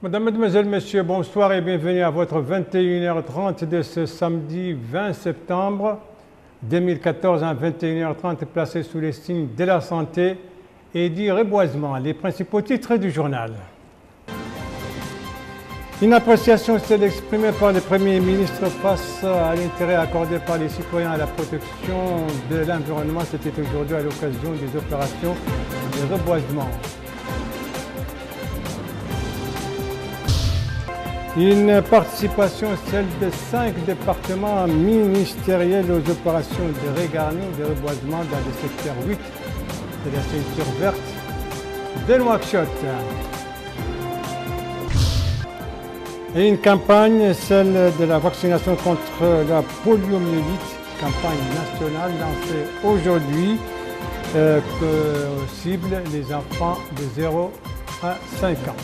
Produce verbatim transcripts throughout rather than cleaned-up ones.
Madame, Mademoiselle, Messieurs, bonsoir et bienvenue à votre vingt et une heures trente de ce samedi vingt septembre deux mille quatorze à vingt et une heures trente, placé sous les signes de la santé et du reboisement. Les principaux titres du journal. Une appréciation s'est exprimée par le Premier ministre face à l'intérêt accordé par les citoyens à la protection de l'environnement. C'était aujourd'hui à l'occasion des opérations de reboisement. Une participation, celle de cinq départements ministériels aux opérations de regarning, de reboisement dans le secteur huit de la ceinture verte de Nouakchott. Et une campagne, celle de la vaccination contre la poliomyélite, campagne nationale lancée aujourd'hui, euh, que cible les enfants de zéro à cinq ans.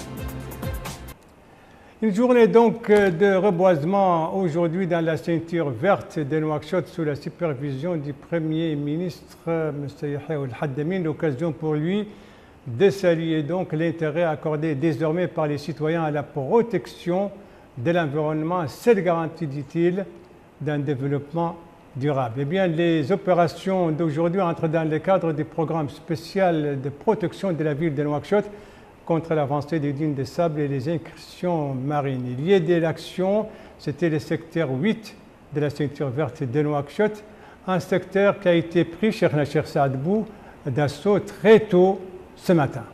Une journée donc de reboisement aujourd'hui dans la ceinture verte de Nouakchott sous la supervision du Premier ministre M. Yahya Ould-Hadamine. L'occasion pour lui de saluer donc l'intérêt accordé désormais par les citoyens à la protection de l'environnement. Cette garantie, dit-il, d'un développement durable. Eh bien, les opérations d'aujourd'hui entrent dans le cadre du programme spécial de protection de la ville de Nouakchott contre l'avancée des dunes de sable et les incursions marines. Il y a de l'action, c'était le secteur huit de la ceinture verte de Nouakchott, un secteur qui a été pris, Cheikh Nasher Saadbou, d'assaut très tôt ce matin.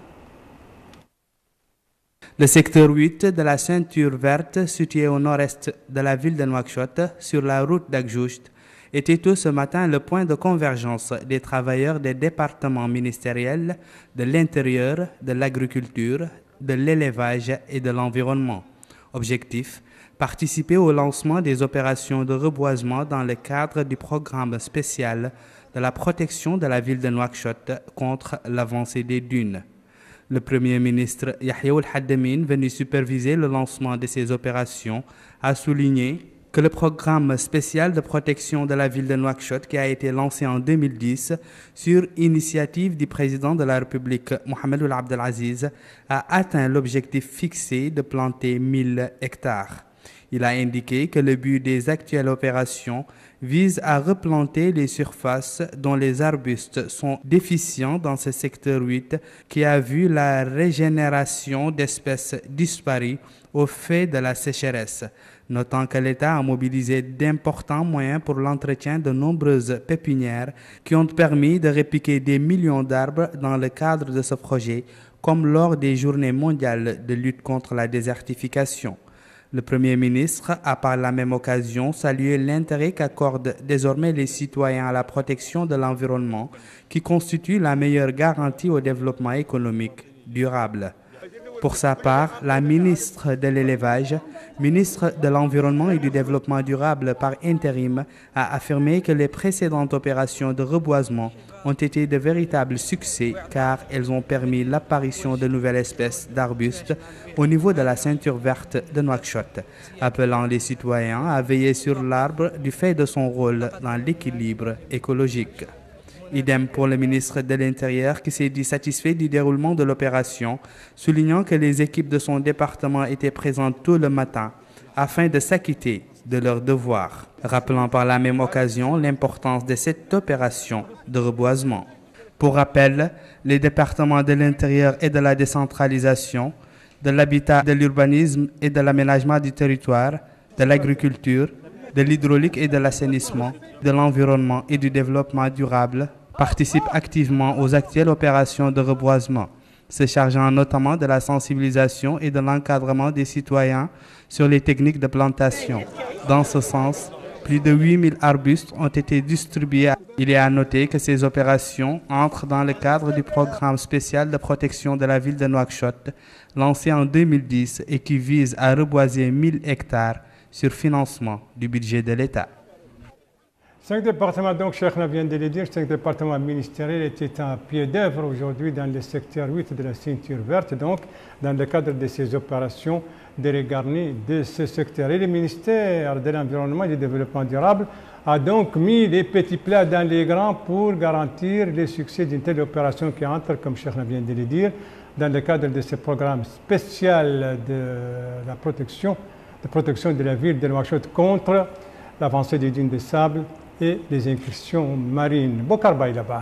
Le secteur huit de la ceinture verte, situé au nord-est de la ville de Nouakchott, sur la route d'Agjoust, était tôt ce matin le point de convergence des travailleurs des départements ministériels de l'intérieur, de l'agriculture, de l'élevage et de l'environnement. Objectif, participer au lancement des opérations de reboisement dans le cadre du programme spécial de la protection de la ville de Nouakchott contre l'avancée des dunes. Le Premier ministre Yahya Ould-Hadamine, venu superviser le lancement de ces opérations, a souligné que le programme spécial de protection de la ville de Nouakchott, qui a été lancé en deux mille dix sur initiative du président de la République Mohamed Ould Abdelaziz, a atteint l'objectif fixé de planter mille hectares. Il a indiqué que le but des actuelles opérations vise à replanter les surfaces dont les arbustes sont déficients dans ce secteur huit qui a vu la régénération d'espèces disparues au fait de la sécheresse, notant que l'État a mobilisé d'importants moyens pour l'entretien de nombreuses pépinières qui ont permis de répliquer des millions d'arbres dans le cadre de ce projet, comme lors des journées mondiales de lutte contre la désertification. Le Premier ministre a par la même occasion salué l'intérêt qu'accordent désormais les citoyens à la protection de l'environnement, qui constitue la meilleure garantie au développement économique durable. Pour sa part, la ministre de l'Élevage, ministre de l'Environnement et du Développement durable par intérim, a affirmé que les précédentes opérations de reboisement ont été de véritables succès car elles ont permis l'apparition de nouvelles espèces d'arbustes au niveau de la ceinture verte de Nouakchott, appelant les citoyens à veiller sur l'arbre du fait de son rôle dans l'équilibre écologique. Idem pour le ministre de l'Intérieur qui s'est dit satisfait du déroulement de l'opération, soulignant que les équipes de son département étaient présentes tôt le matin afin de s'acquitter de leurs devoirs, rappelant par la même occasion l'importance de cette opération de reboisement. Pour rappel, les départements de l'Intérieur et de la décentralisation, de l'habitat, de l'urbanisme et de l'aménagement du territoire, de l'agriculture, de l'hydraulique et de l'assainissement, de l'environnement et du développement durable participent activement aux actuelles opérations de reboisement, se chargeant notamment de la sensibilisation et de l'encadrement des citoyens sur les techniques de plantation. Dans ce sens, plus de huit mille arbustes ont été distribués. Il est à noter que ces opérations entrent dans le cadre du programme spécial de protection de la ville de Nouakchott, lancé en deux mille dix et qui vise à reboiser mille hectares sur financement du budget de l'État. Cinq départements, donc, Cheikh vient de le dire, cinq départements ministériels étaient en pied d'œuvre aujourd'hui dans le secteur huit de la ceinture verte, donc, dans le cadre de ces opérations de regarni de ce secteur. Et le ministère de l'Environnement et du Développement durable a donc mis les petits plats dans les grands pour garantir le succès d'une telle opération qui entre, comme Cheikh vient de le dire, dans le cadre de ce programme spécial de la protection, de protection de la ville de Nouakchott contre l'avancée des dunes de sable et les incursions marines. Bokar Baïlaba.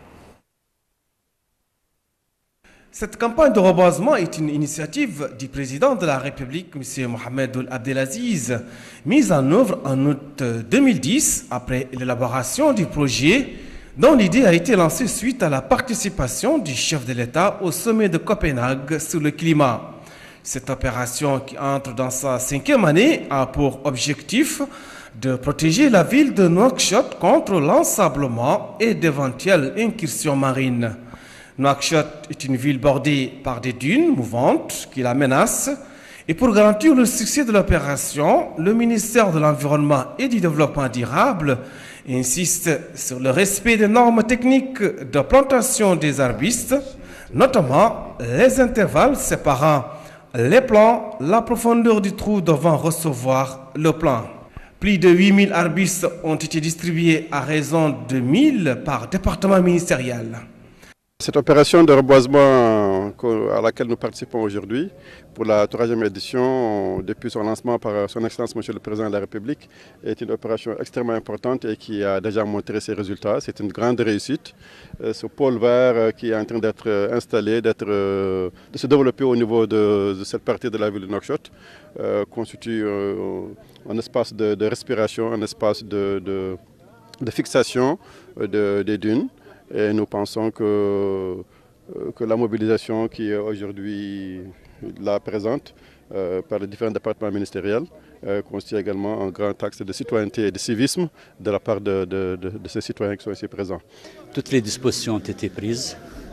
Cette campagne de reboisement est une initiative du président de la République, M. Mohamed Ould Abdelaziz, mise en œuvre en août deux mille dix après l'élaboration du projet dont l'idée a été lancée suite à la participation du chef de l'État au sommet de Copenhague sur le climat. Cette opération, qui entre dans sa cinquième année, a pour objectif de protéger la ville de Nouakchott contre l'ensablement et d'éventuelles incursions marines. Nouakchott est une ville bordée par des dunes mouvantes qui la menacent. Et pour garantir le succès de l'opération, le ministère de l'Environnement et du Développement durable insiste sur le respect des normes techniques de plantation des arbustes, notamment les intervalles séparant les plants, la profondeur du trou devant recevoir le plant. Plus de huit mille arbustes ont été distribués à raison de mille par département ministériel. Cette opération de reboisement à laquelle nous participons aujourd'hui, pour la troisième édition, depuis son lancement par son Excellence Monsieur le Président de la République, est une opération extrêmement importante et qui a déjà montré ses résultats. C'est une grande réussite. Ce pôle vert qui est en train d'être installé, d'être, de se développer au niveau de, de cette partie de la ville de Nouakchott, euh, constitue euh, un espace de, de respiration, un espace de, de, de fixation de, des dunes. Et nous pensons que, que la mobilisation qui est aujourd'hui là présente euh, par les différents départements ministériels euh, constitue également un grand axe de citoyenneté et de civisme de la part de, de, de, de ces citoyens qui sont ici présents. Toutes les dispositions ont été prises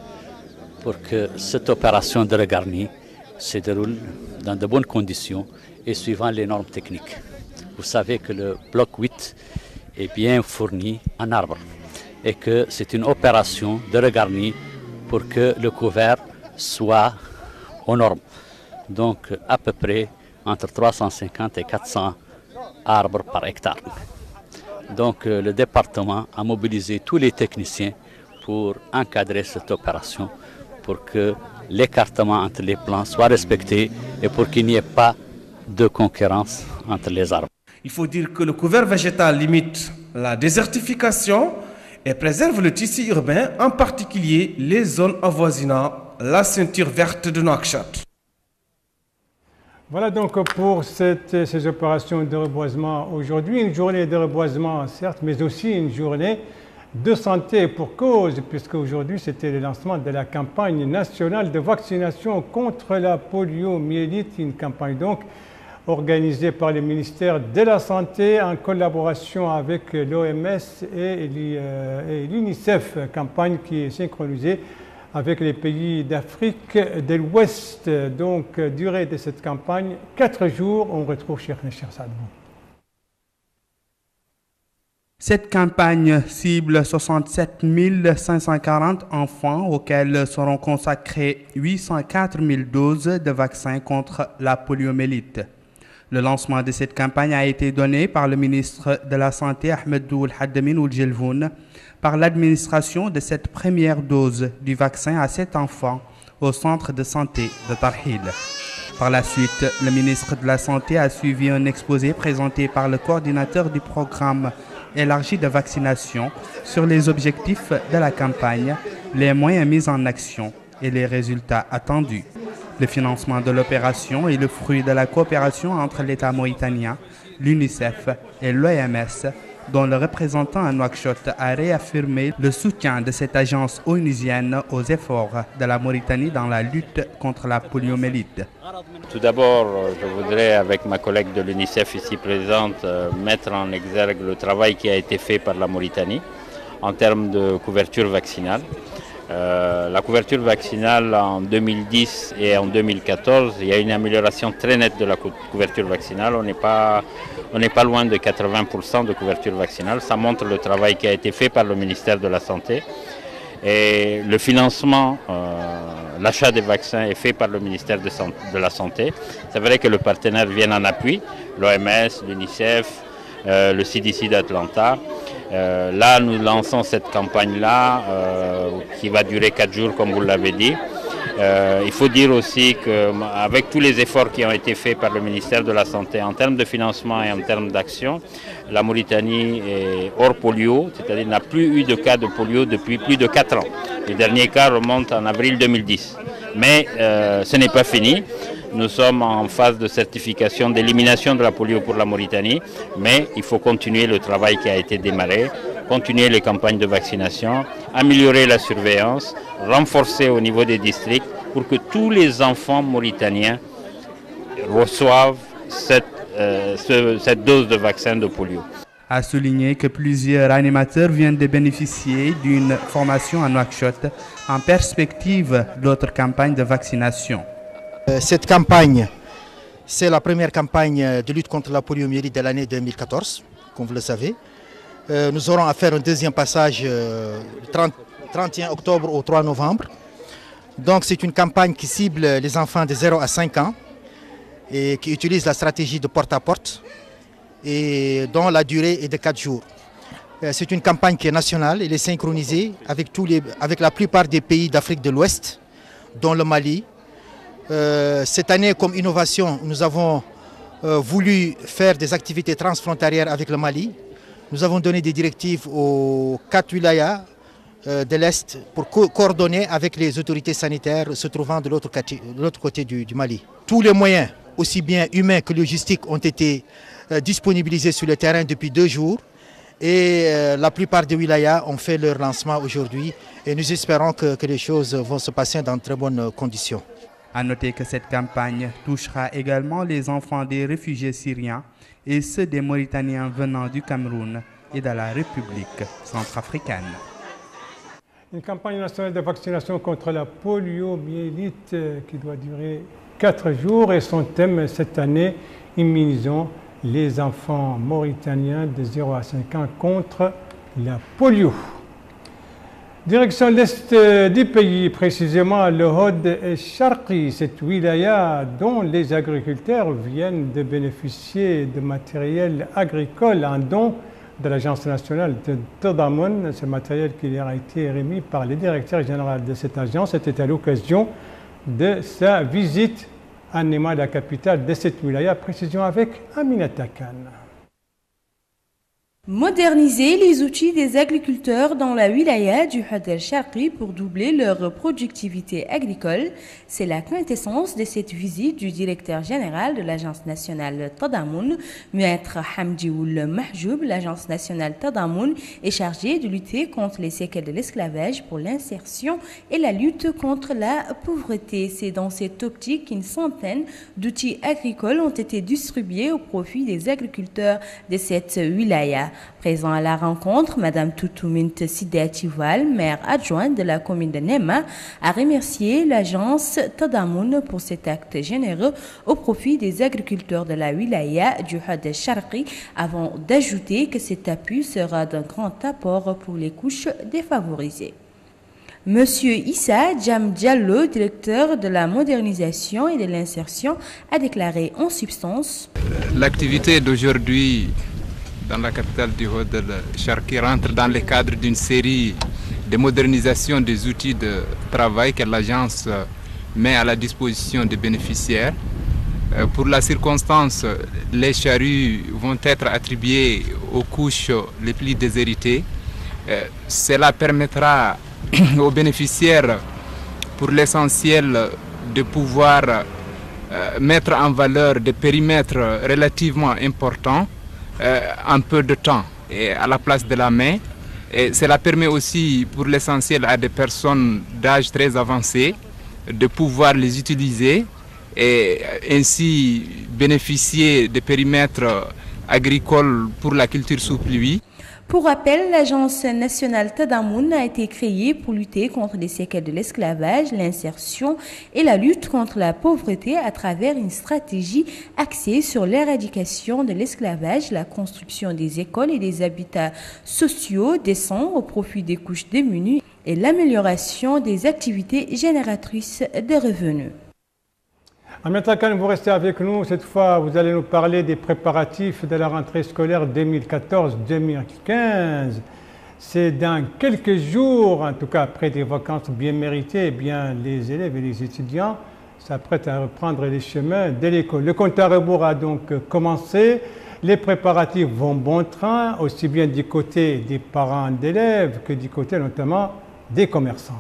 pour que cette opération de regarni se déroule dans de bonnes conditions et suivant les normes techniques. Vous savez que le bloc huit est bien fourni en arbres et que c'est une opération de regarni pour que le couvert soit aux normes. Donc à peu près entre trois cent cinquante et quatre cents arbres par hectare. Donc le département a mobilisé tous les techniciens pour encadrer cette opération, pour que l'écartement entre les plants soit respecté et pour qu'il n'y ait pas de concurrence entre les arbres. Il faut dire que le couvert végétal limite la désertification et préserve le tissu urbain, en particulier les zones avoisinant la ceinture verte de Nouakchott. Voilà donc pour cette, ces opérations de reboisement aujourd'hui. Une journée de reboisement, certes, mais aussi une journée de santé pour cause, puisque aujourd'hui c'était le lancement de la campagne nationale de vaccination contre la poliomyélite, une campagne donc organisée par le ministère de la Santé en collaboration avec l'O M S et l'UNICEF, campagne qui est synchronisée avec les pays d'Afrique de l'Ouest. Donc, durée de cette campagne, quatre jours, on retrouve Cheikh Nécher Sadbou. Cette campagne cible soixante-sept mille cinq cent quarante enfants auxquels seront consacrés huit cent quatre mille doses de vaccins contre la poliomyélite. Le lancement de cette campagne a été donné par le ministre de la Santé, Ahmed Ould Haddamin Ould Jelvoun, par l'administration de cette première dose du vaccin à sept enfants au centre de santé de Tarhil. Par la suite, le ministre de la Santé a suivi un exposé présenté par le coordinateur du programme élargi de vaccination sur les objectifs de la campagne, les moyens mis en action et les résultats attendus. Le financement de l'opération est le fruit de la coopération entre l'État mauritanien, l'UNICEF et l'O M S, dont le représentant à Nouakchott a réaffirmé le soutien de cette agence onusienne aux efforts de la Mauritanie dans la lutte contre la poliomyélite. Tout d'abord, je voudrais, avec ma collègue de l'UNICEF ici présente, mettre en exergue le travail qui a été fait par la Mauritanie en termes de couverture vaccinale. Euh, la couverture vaccinale en deux mille dix et en deux mille quatorze, il y a une amélioration très nette de la couverture vaccinale. On n'est pas, on n'est pas loin de quatre-vingts pour cent de couverture vaccinale. Ça montre le travail qui a été fait par le ministère de la Santé. Et le financement, euh, l'achat des vaccins est fait par le ministère de, de la Santé. C'est vrai que le partenaire vient en appui, l'O M S, l'UNICEF, euh, le C D C d'Atlanta. Euh, là, nous lançons cette campagne-là euh, qui va durer quatre jours, comme vous l'avez dit. Euh, il faut dire aussi qu'avec tous les efforts qui ont été faits par le ministère de la Santé en termes de financement et en termes d'action, la Mauritanie est hors polio, c'est-à-dire n'a plus eu de cas de polio depuis plus de quatre ans. Le dernier cas remonte en avril deux mille dix. Mais euh, ce n'est pas fini. Nous sommes en phase de certification d'élimination de la polio pour la Mauritanie, mais il faut continuer le travail qui a été démarré, continuer les campagnes de vaccination, améliorer la surveillance, renforcer au niveau des districts pour que tous les enfants mauritaniens reçoivent cette, euh, ce, cette dose de vaccin de polio. A souligné que plusieurs animateurs viennent de bénéficier d'une formation à Nouakchott en perspective d'autres campagnes de vaccination. Cette campagne, c'est la première campagne de lutte contre la poliomyélite de l'année deux mille quatorze, comme vous le savez. Nous aurons à faire un deuxième passage le trente et un octobre au trois novembre. Donc c'est une campagne qui cible les enfants de zéro à cinq ans et qui utilise la stratégie de porte-à-porte et dont la durée est de quatre jours. C'est une campagne qui est nationale, elle est synchronisée avec, tous les, avec la plupart des pays d'Afrique de l'Ouest, dont le Mali. Euh, cette année, comme innovation, nous avons euh, voulu faire des activités transfrontalières avec le Mali. Nous avons donné des directives aux quatre wilayas euh, de l'Est pour co coordonner avec les autorités sanitaires se trouvant de l'autre côté, côté du, du Mali. Tous les moyens, aussi bien humains que logistiques, ont été euh, disponibilisés sur le terrain depuis deux jours. Et euh, la plupart des wilayas ont fait leur lancement aujourd'hui. Et nous espérons que, que les choses vont se passer dans de très bonnes conditions. A noter que cette campagne touchera également les enfants des réfugiés syriens et ceux des Mauritaniens venant du Cameroun et de la République centrafricaine. Une campagne nationale de vaccination contre la poliomyélite qui doit durer quatre jours et son thème cette année, immunisons les enfants mauritaniens de zéro à cinq ans contre la polio. Direction l'est du pays, précisément le Hod el-Sharqi, cette wilaya dont les agriculteurs viennent de bénéficier de matériel agricole, un don de l'Agence nationale de Tadammoun. Ce matériel qui leur a été remis par le directeur général de cette agence était à l'occasion de sa visite à Nema, la capitale de cette wilaya. Précision avec Aminata Khan. Moderniser les outils des agriculteurs dans la wilaya du Hod el-Sharqi pour doubler leur productivité agricole, c'est la quintessence de cette visite du directeur général de l'Agence nationale Tadammoun, Maître Hamdioul Mahjoub. L'Agence nationale Tadammoun est chargée de lutter contre les séquelles de l'esclavage pour l'insertion et la lutte contre la pauvreté. C'est dans cette optique qu'une centaine d'outils agricoles ont été distribués au profit des agriculteurs de cette wilaya. Présent à la rencontre, Mme Toutoumint Sidatival, maire adjointe de la commune de Nema, a remercié l'agence Tadammoun pour cet acte généreux au profit des agriculteurs de la wilaya du Hod el-Sharqi, avant d'ajouter que cet appui sera d'un grand apport pour les couches défavorisées. Monsieur Issa Djam Diallo, directeur de la modernisation et de l'insertion, a déclaré en substance: l'activité d'aujourd'hui dans la capitale du Hod el-Sharqi rentre dans le cadre d'une série de modernisation des outils de travail que l'agence met à la disposition des bénéficiaires. Pour la circonstance, les charrues vont être attribuées aux couches les plus déshéritées. Cela permettra aux bénéficiaires, pour l'essentiel, de pouvoir mettre en valeur des périmètres relativement importants Euh, en peu de temps et à la place de la main. Et cela permet aussi pour l'essentiel à des personnes d'âge très avancé de pouvoir les utiliser et ainsi bénéficier des périmètres agricoles pour la culture sous pluie. Pour rappel, l'Agence nationale Tadammoun a été créée pour lutter contre les séquelles de l'esclavage, l'insertion et la lutte contre la pauvreté à travers une stratégie axée sur l'éradication de l'esclavage, la construction des écoles et des habitats sociaux décents au profit des couches démunies et l'amélioration des activités génératrices de revenus. Aminata Khan, vous restez avec nous. Cette fois, vous allez nous parler des préparatifs de la rentrée scolaire deux mille quatorze deux mille quinze. C'est dans quelques jours, en tout cas après des vacances bien méritées, eh bien, les élèves et les étudiants s'apprêtent à reprendre les chemins de l'école. Le compte à rebours a donc commencé. Les préparatifs vont bon train, aussi bien du côté des parents d'élèves que du côté notamment des commerçants.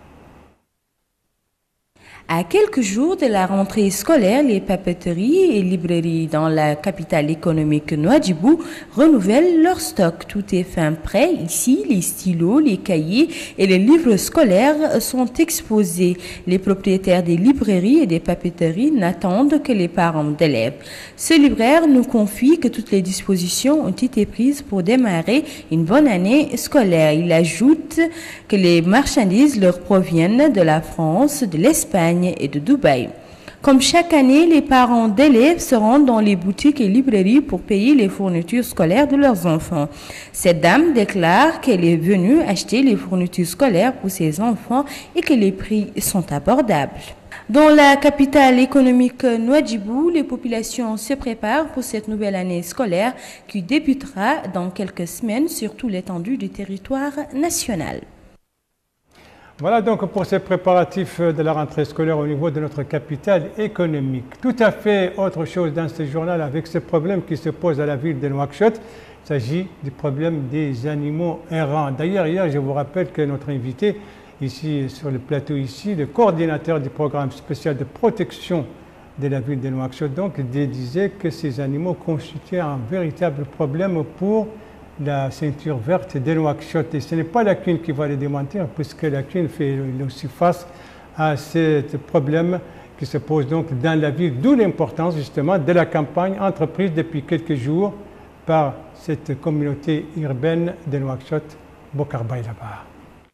À quelques jours de la rentrée scolaire, les papeteries et librairies dans la capitale économique Nouadhibou renouvellent leur stock. Tout est fin prêt. Ici, les stylos, les cahiers et les livres scolaires sont exposés. Les propriétaires des librairies et des papeteries n'attendent que les parents d'élèves. Ce libraire nous confie que toutes les dispositions ont été prises pour démarrer une bonne année scolaire. Il ajoute que les marchandises leur proviennent de la France, de l'Espagne et de Dubaï. Comme chaque année, les parents d'élèves se rendent dans les boutiques et librairies pour payer les fournitures scolaires de leurs enfants. Cette dame déclare qu'elle est venue acheter les fournitures scolaires pour ses enfants et que les prix sont abordables. Dans la capitale économique Nouadhibou, les populations se préparent pour cette nouvelle année scolaire qui débutera dans quelques semaines sur toute l'étendue du territoire national. Voilà donc pour ces préparatifs de la rentrée scolaire au niveau de notre capitale économique. Tout à fait autre chose dans ce journal avec ce problème qui se pose à la ville de Nouakchott. Il s'agit du problème des animaux errants. D'ailleurs, hier, je vous rappelle que notre invité ici sur le plateau, ici, le coordinateur du programme spécial de protection de la ville de Nouakchott, donc, disait que ces animaux constituaient un véritable problème pour la ceinture verte de Nouakchott. Et ce n'est pas la C U N qui va le démentir, puisque la C U N fait aussi face à ce problème qui se pose donc dans la ville, d'où l'importance justement de la campagne entreprise depuis quelques jours par cette communauté urbaine de Nouakchott, Bokar Baïlaba.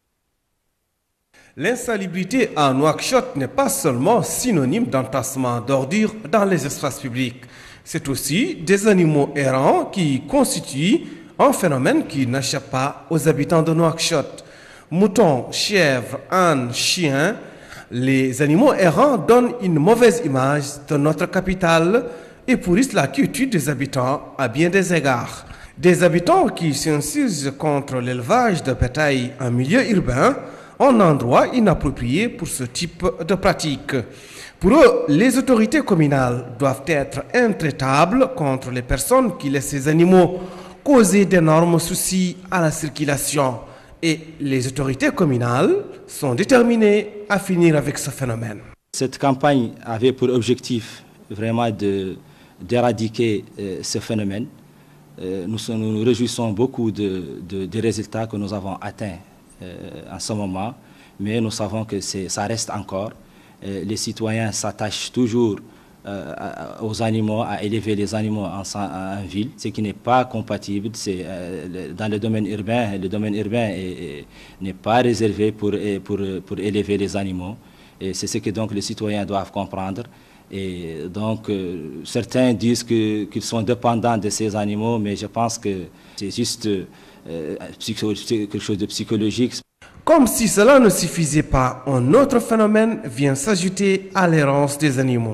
L'insalubrité à Nouakchott n'est pas seulement synonyme d'entassement d'ordures dans les espaces publics. C'est aussi des animaux errants qui constituent un phénomène qui n'échappe pas aux habitants de Nouakchott. Moutons, chèvres, ânes, chiens, les animaux errants donnent une mauvaise image de notre capitale et pourrissent la quiétude des habitants à bien des égards. Des habitants qui s'insurgent contre l'élevage de bétail en milieu urbain, un endroit inapproprié pour ce type de pratique. Pour eux, les autorités communales doivent être intraitables contre les personnes qui laissent ces animaux causer d'énormes soucis à la circulation. Et les autorités communales sont déterminées à finir avec ce phénomène. Cette campagne avait pour objectif vraiment de, d'éradiquer euh, ce phénomène. Euh, nous, nous nous réjouissons beaucoup de, de, des résultats que nous avons atteints euh, en ce moment, mais nous savons que c'est, ça reste encore. Euh, les citoyens s'attachent toujours euh, à, aux animaux, à élever les animaux en, en ville, ce qui n'est pas compatible. C'est, euh, dans le domaine urbain, le domaine urbain est, est, n'est pas réservé pour, pour, pour élever les animaux. Et c'est ce que donc les citoyens doivent comprendre. Et donc, euh, certains disent que, qu'ils sont dépendants de ces animaux, mais je pense que c'est juste euh, quelque chose de psychologique. Comme si cela ne suffisait pas, un autre phénomène vient s'ajouter à l'errance des animaux.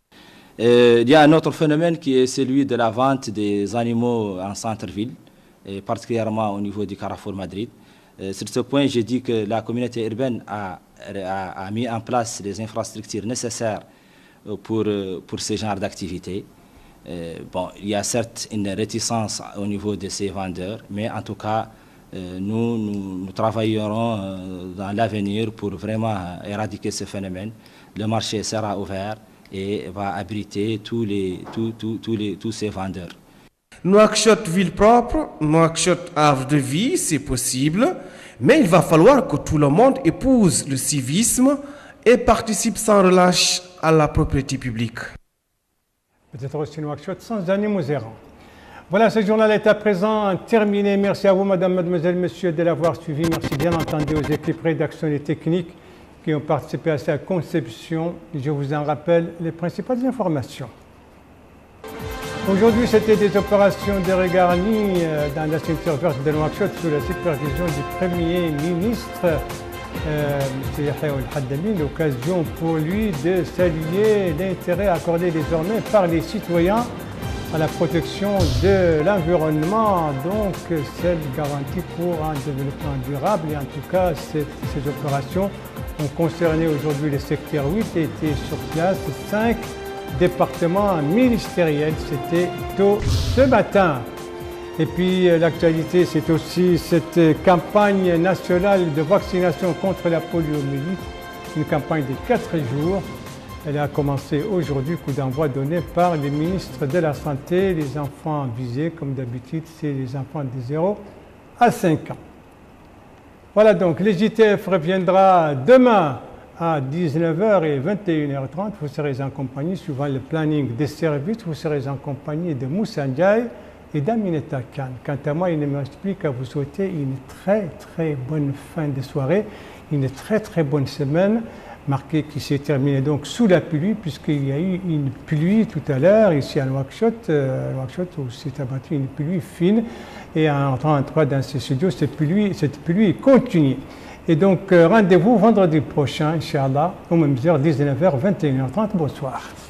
Euh, il y a un autre phénomène qui est celui de la vente des animaux en centre-ville, et particulièrement au niveau du Carrefour Madrid. Euh, sur ce point, j'ai dit que la communauté urbaine a, a, a mis en place les infrastructures nécessaires pour, pour ce genre d'activité. Euh, bon, il y a certes une réticence au niveau de ces vendeurs, mais en tout cas, euh, nous, nous, nous travaillerons euh, dans l'avenir pour vraiment éradiquer ce phénomène. Le marché sera ouvert et va abriter tous, les, tous, tous, tous, les, tous ces vendeurs. Nouakchott ville propre, Nouakchott havre de vie, c'est possible, mais il va falloir que tout le monde épouse le civisme et participe sans relâche à la propriété publique. Peut-être aussi Nouakchott sans animaux errants. Voilà, ce journal est à présent terminé. Merci à vous, madame, mademoiselle, monsieur, de l'avoir suivi. Merci bien entendu aux équipes rédaction et techniques qui ont participé à sa conception. Je vous en rappelle les principales informations. Aujourd'hui, c'était des opérations de regarni dans la ceinture verte de Nouakchott sous la supervision du Premier ministre. Euh, M. Yahya Al-Haddami, l'occasion pour lui de saluer l'intérêt accordé désormais par les citoyens à la protection de l'environnement, donc celle garantie pour un développement durable. Et en tout cas, cette, ces opérations ont concerné aujourd'hui le secteur huit et étaient sur place cinq départements ministériels. C'était tôt ce matin. Et puis l'actualité, c'est aussi cette campagne nationale de vaccination contre la poliomyélite, une campagne de quatre jours. Elle a commencé aujourd'hui, coup d'envoi donné par les ministres de la Santé. Les enfants visés, comme d'habitude, c'est les enfants de zéro à cinq ans. Voilà donc, le J T F reviendra demain à dix-neuf heures et vingt et une heures trente. Vous serez en compagnie, suivant le planning des services, vous serez en compagnie de Moussa Ndiaye et d'Aminata Khan. Quant à moi, il ne me reste plus qu'à vous souhaiter une très très bonne fin de soirée, une très très bonne semaine, marquée qui s'est terminée donc sous la pluie, puisqu'il y a eu une pluie tout à l'heure ici à Nouakchott, euh, à Nouakchott où s'est abattue une pluie fine, et en entrant dans ces studios, cette pluie, cette pluie continue. Et donc, euh, rendez-vous vendredi prochain, Inch'Allah, aux mêmes heures, dix-neuf heures, vingt et une heures trente. Bonsoir.